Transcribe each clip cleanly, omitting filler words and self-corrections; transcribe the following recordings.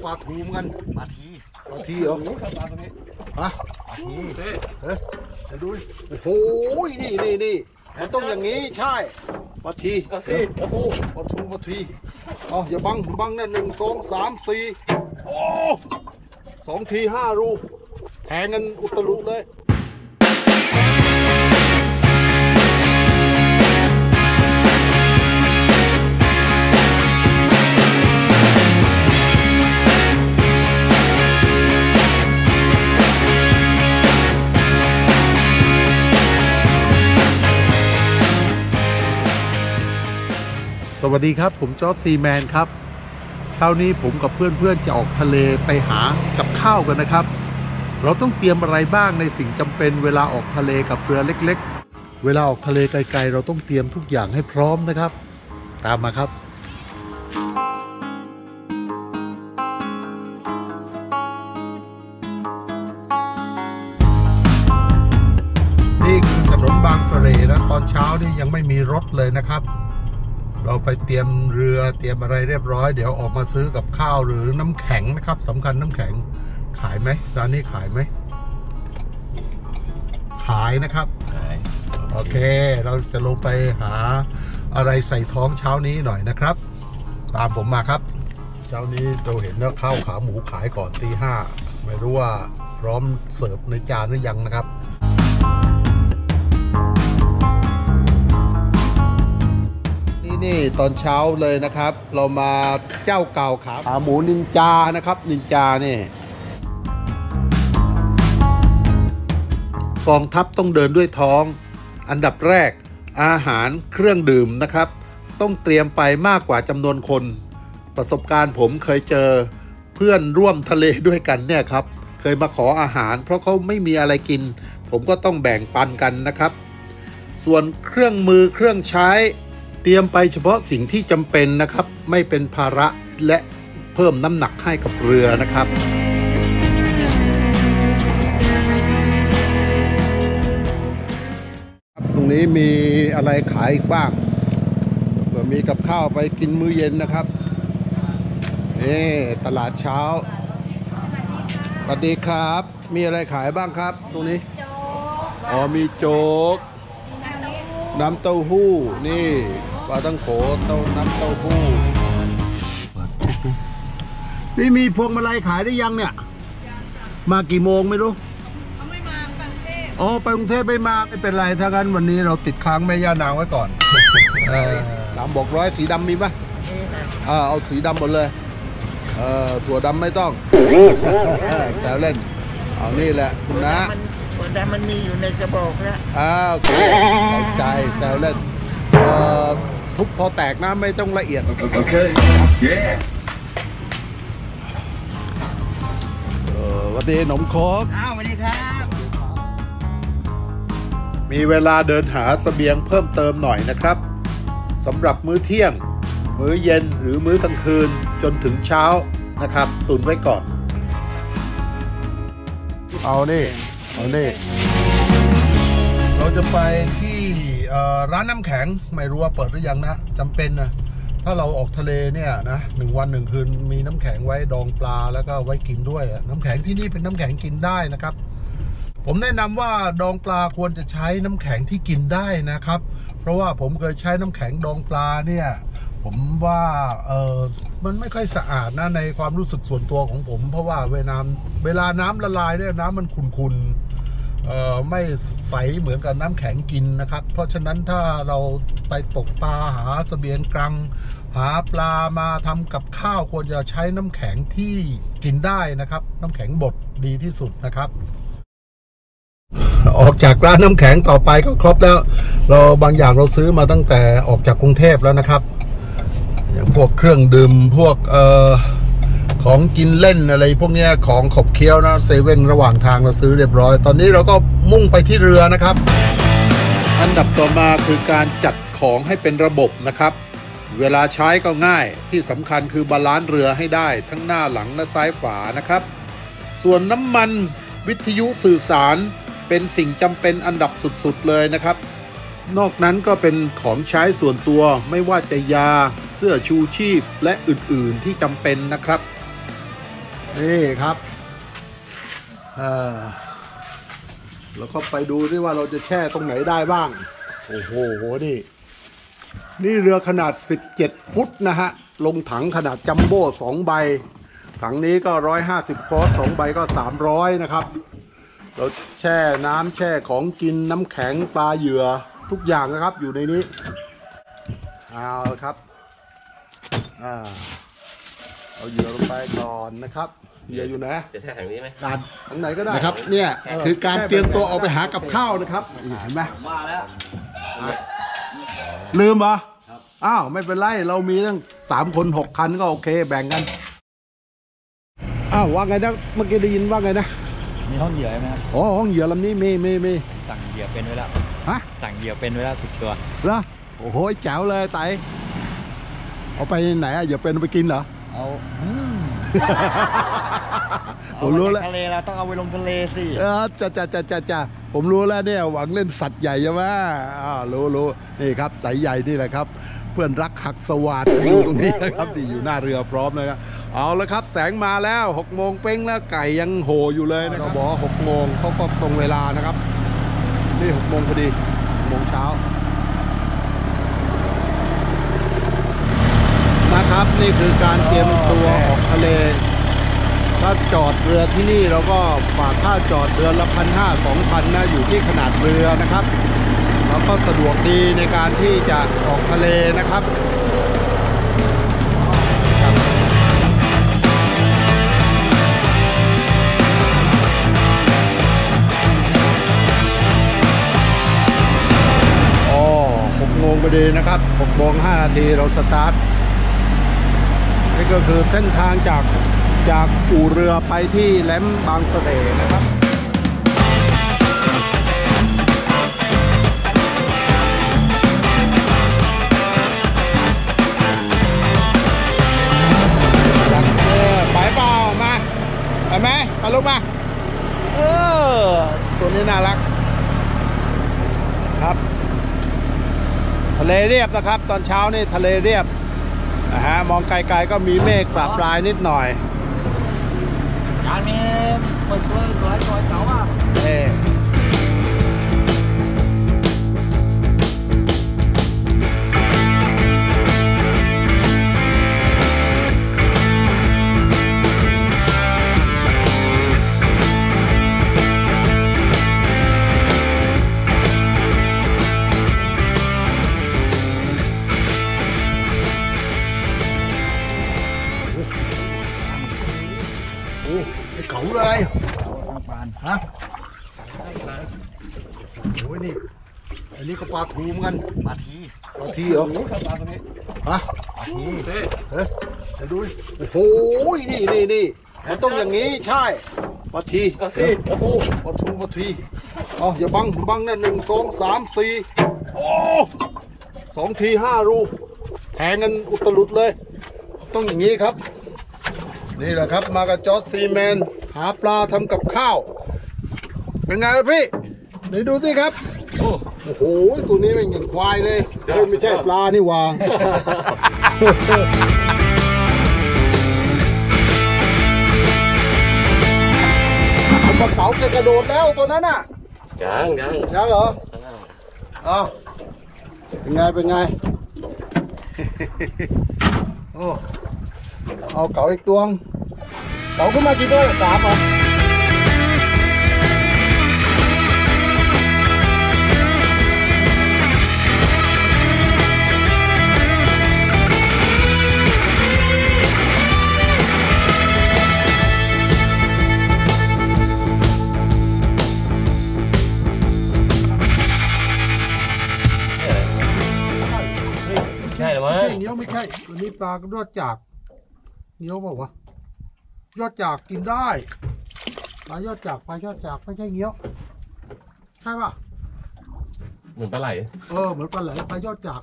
ลาทูเหมือนกันปลาทีเหรอฮะปลาทีเฮ้ยไปดูดิโอ้โหนี่มันต้องอย่างนี้ใช่ปลาทีปลาทีเอาอย่าบังนั่น1 2 3 4โอ้2 ที5 รูแทงกันอุตลุดเลยสวัสดีครับผมจอร์จซีแมนครับเช้านี้ผมกับเพื่อนๆจะออกทะเลไปหากับข้าวกันนะครับเราต้องเตรียมอะไรบ้างในสิ่งจำเป็นเวลาออกทะเลกับเรือเล็กๆเวลาออกทะเลไกลๆเราต้องเตรียมทุกอย่างให้พร้อมนะครับตามมาครับนี่คือถนนบางเสร่นะตอนเช้านี่ยังไม่มีรถเลยนะครับเราไปเตรียมเรือเตรียมอะไรเรียบร้อยเดี๋ยวออกมาซื้อกับข้าวหรือน้ำแข็งนะครับสำคัญน้ำแข็งขายไหมร้านนี้ขายไหมขายนะครับโอเคเราจะลงไปหาอะไรใส่ท้องเช้านี้หน่อยนะครับตามผมมาครับเช้านี้เราเห็นว่าข้าวขาหมูขายก่อนตี 5ไม่รู้ว่าพร้อมเสิร์ฟในจานหรือยังนะครับนี่ตอนเช้าเลยนะครับเรามาเจ้าเก่าขาหมูนินจานะครับนินจานี่กองทัพต้องเดินด้วยท้องอันดับแรกอาหารเครื่องดื่มนะครับต้องเตรียมไปมากกว่าจำนวนคนประสบการณ์ผมเคยเจอเพื่อนร่วมทะเลด้วยกันเนี่ยครับเคยมาขออาหารเพราะเขาไม่มีอะไรกินผมก็ต้องแบ่งปันกันนะครับส่วนเครื่องมือเครื่องใช้เตรียมไปเฉพาะสิ่งที่จำเป็นนะครับไม่เป็นภาระและเพิ่มน้ำหนักให้กับเรือนะครับตรงนี้มีอะไรขายอีกบ้างก็มีกับข้าวไปกินมื้อเย็นนะครับนี่ตลาดเช้าสวัสดีครับมีอะไรขายบ้างครับตรงนี้อ๋อมีโจ๊กน้ำเต้าหู้นี่ปลาตั้งโขน้ำเต้าหู้นี่มีพวงมาลัยขายได้ยังเนี่ยมากี่โมงไม่รู้เขาไม่มากรุงเทพอ๋อไปกรุงเทพไม่มาไม่เป็นไรถ้างั้นวันนี้เราติดค้างแม่ย่านางไว้ก่อน3 บอกร้อยสีดำมีปะเอาสีดำหมดเลยถั่วดำไม่ต้องแต่เล่นเอานี่แหละคุณนะแต่มันมีอยู่ในกระบอกแล้วโอเคเข้าใจแซวเล่นทุบพอแตกนะไม่ต้องละเอียดโอเคสวัสดีหนมโคกสวัสดีครับมีเวลาเดินหาเสบียงเพิ่มเติมหน่อยนะครับสำหรับมื้อเที่ยงมื้อเย็นหรือมื้อกลางคืนจนถึงเช้านะครับตุนไว้ก่อนเอานี่เราจะไปที่ร้านน้ำแข็งไม่รู้ว่าเปิดหรือยังนะจำเป็นนะถ้าเราออกทะเลเนี่ยนะ1 วัน 1 คืนมีน้ำแข็งไว้ดองปลาแล้วก็ไว้กินด้วยน้ำแข็งที่นี่เป็นน้ำแข็งกินได้นะครับผมแนะนำว่าดองปลาควรจะใช้น้ำแข็งที่กินได้นะครับเพราะว่าผมเคยใช้น้ำแข็งดองปลาเนี่ยผมว่ามันไม่ค่อยสะอาดนะในความรู้สึกส่วนตัวของผมเพราะว่าเวลาน้ำละลายเนี่ยน้ำมันขุ่นไม่ใสเหมือนกับน้ำแข็งกินนะครับเพราะฉะนั้นถ้าเราไปตกปลาหาเสบียงกลางหาปลามาทำกับข้าวควรจะใช้น้ำแข็งที่กินได้นะครับน้ำแข็งบดดีที่สุดนะครับออกจากร้านน้ำแข็งต่อไปก็ครบแล้วเราบางอย่างเราซื้อมาตั้งแต่ออกจากกรุงเทพแล้วนะครับอย่างพวกเครื่องดื่มพวกของกินเล่นอะไรพวกนี้ของขบเคี้ยวนะเซเว่นระหว่างทางเราซื้อเรียบร้อยตอนนี้เราก็มุ่งไปที่เรือนะครับอันดับต่อมาคือการจัดของให้เป็นระบบนะครับเวลาใช้ก็ง่ายที่สำคัญคือบาลานซ์เรือให้ได้ทั้งหน้าหลังและซ้ายขวานะครับส่วนน้ำมันวิทยุสื่อสารเป็นสิ่งจำเป็นอันดับสุดๆเลยนะครับนอกนั้นก็เป็นของใช้ส่วนตัวไม่ว่าจะยาเสื้อชูชีพและอื่นๆที่จำเป็นนะครับนี่ครับแล้วก็ไปดูด้วยว่าเราจะแช่ตรงไหนได้บ้าง โอ้โหนี่เรือขนาด17ฟุตนะฮะลงถังขนาดจัมโบ้2ใบถังนี้ก็150คอร์ส2ใบก็300นะครับเราแช่น้ำแช่ของกินน้ำแข็งปลาเหยื่อทุกอย่างนะครับอยู่ในนี้เอาครับเอาเหยื่อลงไปก่อนนะครับเหยื่ออยู่ไหนจะแช่ถังนี้ไหมถังไหนก็ได้นะครับเนี่ยคือการเตรียมตัวออกไปหากับข้าวนะครับเห็นไหมมาแล้วลืมเหรออ้าวไม่เป็นไรเรามีตั้ง3 คน 6 คันก็โอเคแบ่งกันอ้าวว่าไงนะเมื่อกี้ได้ยินว่าไงนะมีห้องเหยื่อไหมครับอ๋อห้องเหยื่อลำนี้มีสั่งเหยื่อเป็นไว้แล้วฮะสั่งเหยื่อเป็นไว้แล้ว10 ตัวเหรอโอ้โหแจ๋วเลยไต่เอาไปไหนอะเหยื่อเป็นไปกินเหรอเอาผมรู้แล้วทะเลเราต้องเอาไปลงทะเลสิจะผมรู้แล้วเนี่ยหวังเล่นสัตว์ใหญ่ใช่ไหมรู้นี่ครับไต่ใหญ่นี่แหละครับเพื่อนรักหักสวัสดิ์อยู่ตรงนี้นะครับที่อยู่หน้าเรือพร้อมนะครับเอาละครับแสงมาแล้ว6 โมงเป้งแล้วไก่ยังโหอยู่เลยนะครับบอก6 โมงเขาก็ตรงเวลานะครับนี่6 โมงพอดี6 โมงเช้านะครับนี่คือการเตรียมตัวออกทะเลถ้าจอดเรือที่นี่เราก็ฝากค่าจอดเรือละ1,500 2,000นะอยู่ที่ขนาดเรือนะครับแล้วก็สะดวกดีในการที่จะออกทะเลนะครับ6 โมงพอดีนะครับ6 โมง 5 นาทีเราสตาร์ทนี่ก็คือเส้นทางจากอู่เรือไปที่แหลมบางเสร่นะครับไปเปล่ามาไปไหมมาลูกมาตัวนี้น่ารักครับทะเลเรียบนะครับตอนเช้านี่ทะเลเรียบนะฮะมองไกลๆก็มีเมฆปราบปรายนิดหน่อยการนี้เปิดตัวสวยเก๋าอ่ะเขาเลยฮะโอ้ยนี่อันนี้ก็ปลาทูเหมือนกันปลาทีเหรอฮะปลาทีเฮ้ยดูโอ้โหนี่มันต้องอย่างนี้ใช่ปลาทีปลาทีอ๋ออย่าบังนั่น1 2 3 4โอ้2 ที 5 รูแทงกันอุตลุดเลยต้องอย่างนี้ครับนี่แหละครับมากับจอร์จซีแมนหาปลาทำกับข้าวเป็นไงล่ะพี่ไหนดูสิครับโอ้โหตัวนี้เป็นอย่างควายเลยไม่ใช่ปลานี่หว่าปลาเก๋าจะกระโดดแล้วตัวนั้นน่ะยังเหรอเป็นไงโอ้เอาเก๋าอีกตัวเก๋าขึ้นมากี่ตัว3เหรอใช่หรือไม่เงี้ยวไม่ใช่วันนี้ปลากระโดดจากเงี้ยวบอกว่ายอดจากกินได้ปลายอดจากไม่ใช่เงี้ยวใช่ป่ะเหมือนปลาไหลเหมือนปลาไหลปลายอดจาก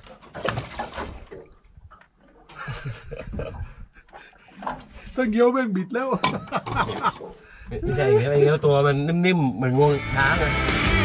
ถ้าเงี้ยวแม่งบิดแล้วไม่ใช่เงี้ยวตัวมันนิ่มๆเหมือนงวงช้างเลย